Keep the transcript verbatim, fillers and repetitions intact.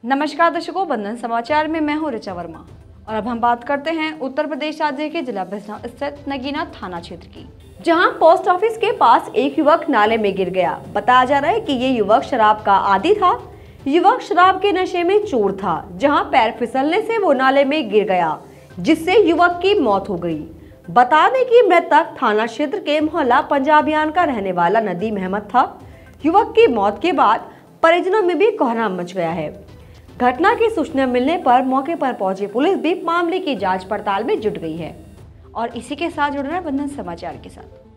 नमस्कार दर्शकों, बंधन समाचार में मैं हूं ऋचा वर्मा और अब हम बात करते हैं उत्तर प्रदेश राज्य के जिला बिजनौर स्थित नगीना थाना क्षेत्र की, जहां पोस्ट ऑफिस के पास एक युवक नाले में गिर गया। बताया जा रहा है कि ये युवक शराब का आदी था। युवक शराब के नशे में चूर था, जहां पैर फिसलने से वो नाले में गिर गया, जिससे युवक की मौत हो गई। बता दें कि मृतक थाना क्षेत्र के मोहल्ला पंजाबियान का रहने वाला नदीम अहमद था। युवक की मौत के बाद परिजनों में भी कोहराम मच गया है। घटना की सूचना मिलने पर मौके पर पहुंची पुलिस भी मामले की जांच पड़ताल में जुट गई है। और इसी के साथ जुड़ रहे बंधन समाचार के साथ।